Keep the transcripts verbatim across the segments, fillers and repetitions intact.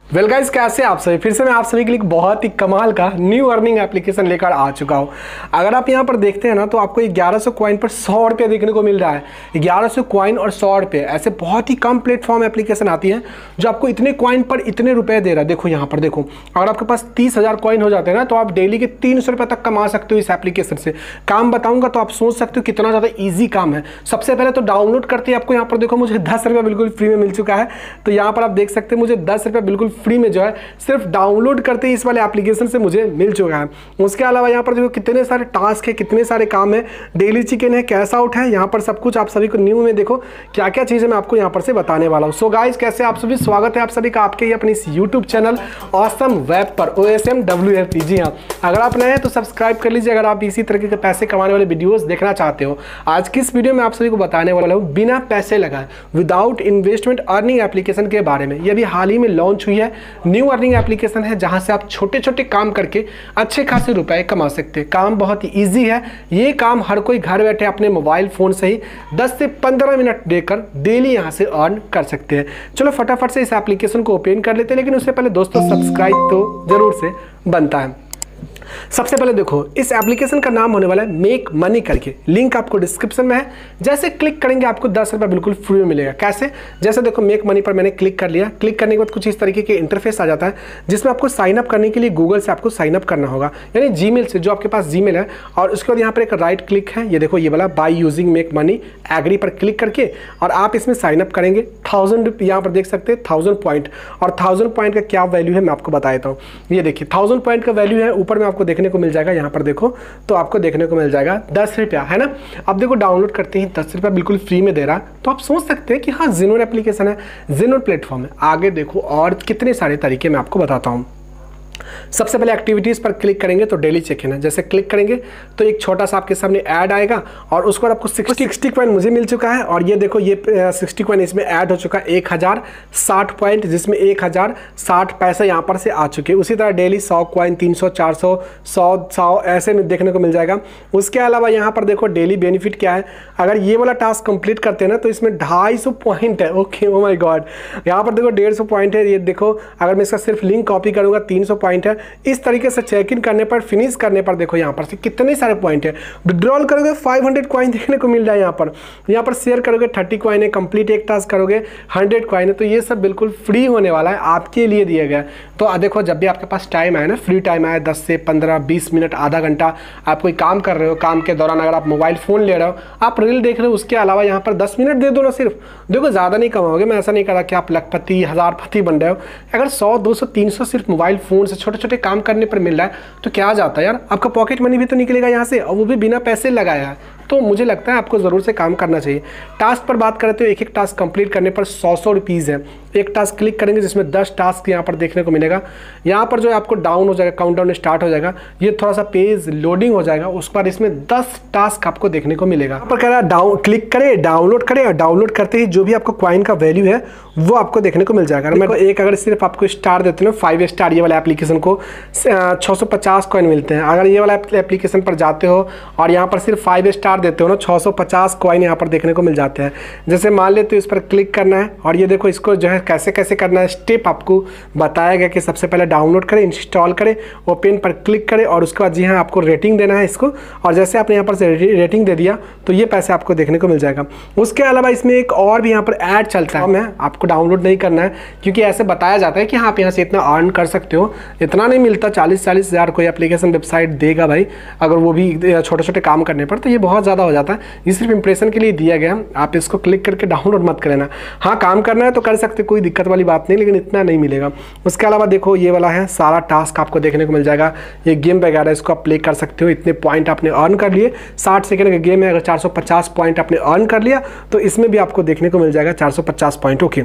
Well guys, कैसे आप सभी? फिर से मैं आप सभी के लिए बहुत ही कमाल का न्यू अर्निंग एप्लीकेशन लेकर आ चुका हूँ। अगर आप यहाँ पर देखते हैं ना तो आपको ग्यारह सौ कॉइन पर सौ रुपये देखने को मिल रहा है। ग्यारह सौ कॉइन और सौ रुपये ऐसे बहुत ही कम प्लेटफॉर्म एप्लीकेशन आती है जो आपको इतने कॉइन पर इतने रुपए दे रहा है। देखो यहाँ पर देखो, अगर आपके पास तीस हज़ार कॉइन हो जाते हैं ना तो आप डेली के तीन सौ रुपये तक कमा सकते हो इस एप्लीकेशन से। काम बताऊँगा तो आप सोच सकते हो कितना ज़्यादा ईजी काम है। सबसे पहले तो डाउनलोड करते ही आपको यहाँ पर देखो मुझे दस रुपये बिल्कुल फ्री में मिल चुका है। तो यहाँ पर आप देख सकते हैं मुझे दस रुपये बिल्कुल फ्री में जो है सिर्फ डाउनलोड करते ही इस वाले एप्लीकेशन से मुझे मिल चुका है। उसके अलावा यहाँ पर देखो कितने सारे टास्क है, कितने सारे काम है, डेली चिकन है, कैश आउट है, यहाँ पर सब कुछ आप सभी को न्यू में देखो क्या क्या चीज़ें मैं आपको यहाँ पर से बताने वाला हूँ। सो गाइस, कैसे आप सभी? स्वागत है आप सभी का आपके ही अपनी इस यूट्यूब चैनल ऑसम वेब पर, O S M W F P. जी हाँ, अगर आप नए हैं तो सब्सक्राइब कर लीजिए अगर आप इसी तरीके के पैसे कमाने वाले वीडियोज़ देखना चाहते हो। आज की इस वीडियो में आप सभी को बताने वाला हूँ बिना पैसे लगाए विदाउट इन्वेस्टमेंट अर्निंग एप्लीकेशन के बारे में। ये भी हाल ही में लॉन्च हुई है, न्यू अर्निंग एप्लीकेशन है जहां से आप छोटे छोटे काम करके अच्छे खासे रुपए कमा सकते हैं। काम बहुत ही इजी है। ये काम हर कोई घर बैठे अपने मोबाइल फोन से ही दस से पंद्रह मिनट देकर डेली यहां से अर्न कर सकते हैं। चलो फटाफट से इस एप्लीकेशन को ओपन कर लेते हैं, लेकिन उससे पहले दोस्तों सब्सक्राइब तो जरूर से बनता है। सबसे पहले देखो, इस एप्लीकेशन का नाम होने वाला है मेक मनी करके। लिंक आपको डिस्क्रिप्शन में है। जैसे क्लिक करेंगे आपको दस रुपये बिल्कुल फ्री में मिलेगा। कैसे? जैसे देखो मेक मनी पर मैंने क्लिक कर लिया। क्लिक करने के बाद कुछ इस तरीके के इंटरफेस आ जाता है जिसमें आपको साइन अप करने के लिए गूगल से आपको साइन अप करना होगा, यानी जीमेल से, जो आपके पास जीमेल है। और उसके बाद यहाँ पर एक राइट क्लिक है, ये देखो ये वाला by using make money, agree पर क्लिक करके और आप इसमें साइन अप करेंगे। थाउजेंड यहाँ पर देख सकते हैं थाउजेंड पॉइंट, और थाउजेंड पॉइंट का क्या वैल्यू है मैं आपको बता देता हूँ। ये देखिए थाउजेंड पॉइंट का वैल्यू है, ऊपर में आपको देखने को मिल जाएगा। यहाँ पर देखो तो आपको देखने को मिल जाएगा दस रुपया, है ना। अब देखो डाउनलोड करते ही दस रुपया बिल्कुल फ्री में दे रहा है। तो आप सोच सकते हैं कि हाँ ज़ेनोर एप्लीकेशन है, ज़ेनोर प्लेटफॉर्म है। आगे देखो और कितने सारे तरीके मैं आपको बताता हूँ। सबसे पहले एक्टिविटीज़ पर क्लिक करेंगे तो डेली चेक इन है। जैसे क्लिक करेंगे तो एक छोटा सा आपके सामने ऐड आएगा और उसके बाद आपको सिक्सटी सिक्सटी पॉइंट मुझे मिल चुका है। और ये देखो ये सिक्सटी पॉइंट इसमें ऐड हो चुका है, एक हज़ार साठ पॉइंट, जिसमें एक हज़ार साठ पैसे यहाँ पर से आ चुके हैं। उसी तरह डेली सौ पॉइंट, तीन सौ, चार सौ, सौ सौ ऐसे में देखने को मिल जाएगा। उसके अलावा यहाँ पर देखो डेली बेनिफिट क्या है। अगर ये वाला टास्क कंप्लीट करते हैं ना तो इसमें ढाई सौ पॉइंट है। ओके, ओ माय गॉड, यहाँ पर देखो डेढ़ सौ पॉइंट है। ये देखो अगर मैं इसका सिर्फ लिंक कॉपी करूँगा तीन सौ पॉइंट है। इस तरीके से चेक इन करने पर, फिनिश करने पर देखो यहाँ पर से कितने सारे पॉइंट है। विड्रॉल करोगे पाँच सौ कॉइन देखने को मिल रहा है यहाँ पर। यहाँ पर शेयर करोगे तीस कॉइन है, कंप्लीट एक टास्क करोगे सौ कॉइन है। तो ये सब बिल्कुल फ्री होने वाला है, आपके लिए दिया गया। तो देखो जब भी आपके पास टाइम आए ना, फ्री टाइम आए, दस से पंद्रह बीस मिनट, आधा घंटा, आप कोई काम कर रहे हो, काम के दौरान अगर आप मोबाइल फ़ोन ले रहे हो, आप रील देख रहे हो, उसके अलावा यहाँ पर दस मिनट दे दो ना सिर्फ। देखो ज़्यादा नहीं कमाओगे, मैं ऐसा नहीं कर रहा कि आप लखपति हज़ारपति बन रहे हो। अगर सौ दो सौ तीन सौ सिर्फ मोबाइल फ़ोन से छोटे छोटे काम करने पर मिल रहा है तो क्या जाता है यार, आपका पॉकेट मनी भी तो निकलेगा यहाँ से, और वो भी बिना पैसे लगाया है। तो मुझे लगता है आपको ज़रूर से काम करना चाहिए। टास्क पर बात करते हो, एक एक टास्क कंप्लीट करने पर सौ सौ रुपीज़ है। एक टास्क क्लिक करेंगे जिसमें दस टास्क यहाँ पर देखने को मिलेगा। यहाँ पर जो है आपको डाउन हो जाएगा, काउंटडाउन स्टार्ट हो जाएगा, ये थोड़ा सा पेज लोडिंग हो जाएगा। उसके बाद इसमें दस टास्क आपको देखने को मिलेगा। यहाँ पर कह रहा है डाउन क्लिक करें, डाउनलोड करें, और डाउनलोड करते ही जो भी आपको कॉइन का वैल्यू है वो आपको देखने को मिल जाएगा। मैं एक अगर सिर्फ आपको स्टार देते हो, फाइव स्टार, ये वाला एप्लीकेशन को छः सौ पचास कॉइन मिलते हैं। अगर ये वाला एप्लीकेशन पर जाते हो और यहाँ पर सिर्फ फाइव स्टार देते हो ना, छः सौ पचास कॉइन यहाँ पर देखने को मिल जाते हैं। जैसे मान लेते हो इस पर क्लिक करना है और ये देखो इसको जो है कैसे कैसे करना है, स्टेप आपको बताया गया कि सबसे पहले डाउनलोड करें, इंस्टॉल करें, ओपन पर क्लिक करें और उसके बाद जी हाँ आपको रेटिंग देना है इसको। और जैसे आपने यहाँ पर से रेटिंग दे दिया तो ये पैसे आपको देखने को मिल जाएगा। उसके अलावा इसमें एक और भी यहाँ पर ऐड चलता है, आपको डाउनलोड नहीं करना है क्योंकि ऐसे बताया जाता है कि हाँ आप यहाँ से इतना अर्न कर सकते हो। इतना नहीं मिलता, चालीस चालीस हज़ार कोई एप्लीकेशन वेबसाइट देगा भाई, अगर वो भी छोटे छोटे काम करने पर, तो ये बहुत ज़्यादा हो जाता है। ये सिर्फ इंप्रेशन के लिए दिया गया, आप इसको क्लिक करके डाउनलोड मत कर लेना। हाँ काम करना है तो कर सकते, कोई दिक्कत वाली बात नहीं, लेकिन इतना नहीं मिलेगा। उसके अलावा देखो ये वाला है, सारा टास्क आपको देखने को मिल जाएगा। ये गेम वगैरह इसको आप प्ले कर सकते हो। इतने पॉइंट आपने अर्न कर लिए, साठ सेकंड का गेम है, अगर चार सौ पचास पॉइंट आपने अर्न कर लिया तो इसमें भी आपको देखने को मिल जाएगा चार सौ पचास पॉइंट। ओके,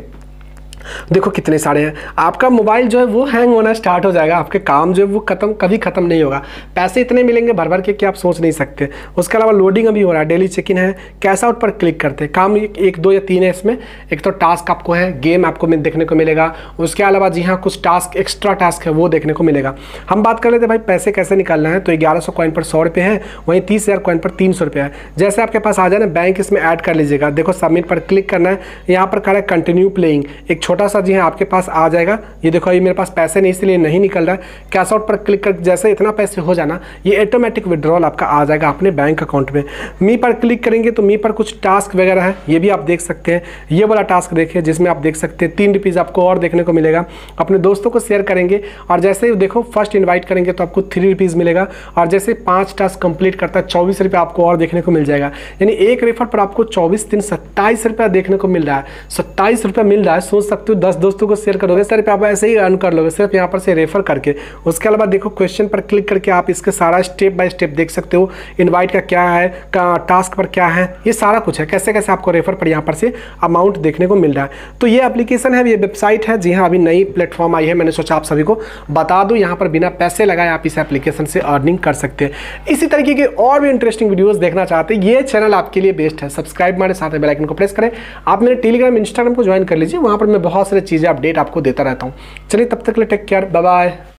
देखो कितने सारे हैं। आपका मोबाइल जो है वो हैंग होना स्टार्ट हो जाएगा, आपके काम जो है वो खत्म कभी खत्म नहीं होगा। पैसे इतने मिलेंगे भर भर के कि आप सोच नहीं सकते। उसके अलावा लोडिंग अभी हो रहा है, डेली चेक इन है, कैश आउट पर क्लिक करते हैं। काम एक दो या तीन है इसमें। एक तो टास्क आपको है, गेम आपको देखने को मिलेगा। उसके अलावा जी हाँ कुछ टास्क, एक्स्ट्रा टास्क है वो देखने को मिलेगा। हम बात कर लेते हैं भाई पैसे कैसे निकालना है। तो ग्यारह सौ कॉइन पर सौ रुपये है, वहीं तीस हज़ार कॉइन पर तीन सौ रुपये है। जैसे आपके पास आ जाए ना बैंक, इसमें ऐड कर लीजिएगा। देखो सबमिट पर क्लिक करना है, यहाँ पर कह रहा है कंटिन्यू प्लेइंग। एक छोटा सा जी है आपके पास आ जाएगा। ये देखो ये मेरे पास पैसे नहीं इसलिए नहीं निकल रहा है। कैश आउट पर क्लिक कर जैसे इतना पैसे हो जाना ये ऑटोमेटिक विड्रॉल आपका आ जाएगा अपने बैंक अकाउंट में। मी पर क्लिक करेंगे तो मी पर कुछ टास्क वगैरह है, ये भी आप देख सकते हैं। ये वाला टास्क देखिए जिसमें आप देख सकते हैं तीन रुपीज़ आपको और देखने को मिलेगा। अपने दोस्तों को शेयर करेंगे और जैसे ही देखो फर्स्ट इन्वाइट करेंगे तो आपको थ्री रुपीज़ मिलेगा और जैसे पाँच टास्क कंप्लीट करता है चौबीस रुपये आपको और देखने को मिल जाएगा। यानी एक रेफर पर आपको चौबीस दिन सत्ताईस रुपया देखने को मिल रहा है। सत्ताईस रुपया मिल रहा है, सोच सकते हो दस दोस्तों को शेयर करोगे सर आप ऐसे ही अर्न कर लोगे सिर्फ यहाँ पर से रेफर करके। उसके अलावा देखो क्वेश्चन पर क्लिक करके आप इसके सारा स्टेप बाय स्टेप देख सकते हो। इनवाइट का क्या है, का टास्क पर क्या है, ये सारा कुछ है, कैसे कैसे आपको रेफर पर यहाँ पर से अमाउंट देखने को मिल रहा है। तो ये एप्लीकेशन है, ये वेबसाइट है, जी हाँ अभी नई प्लेटफॉर्म आई है, मैंने सोचा आप सभी को बता दूं। यहाँ पर बिना पैसे लगाए आप इस एप्लीकेशन से अर्निंग कर सकते हैं। इसी तरीके के और भी इंटरेस्टिंग वीडियोस देखना चाहते हैं, ये चैनल आपके लिए बेस्ट है। सब्सक्राइब मारे, साथ में बेल आइकन को प्रेस करें। आप मेरे टेलीग्राम इंस्टाग्राम को ज्वाइन कर लीजिए, वहाँ पर मैं बहुत सारी चीज़ें अपडेट आपको देता रहता हूँ। चलिए तब तक के लिए टेक केयर, बाय बाय।